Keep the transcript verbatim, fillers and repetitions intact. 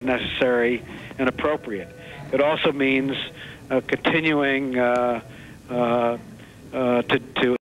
necessary and appropriate. It also means uh, continuing uh, uh, uh, to, to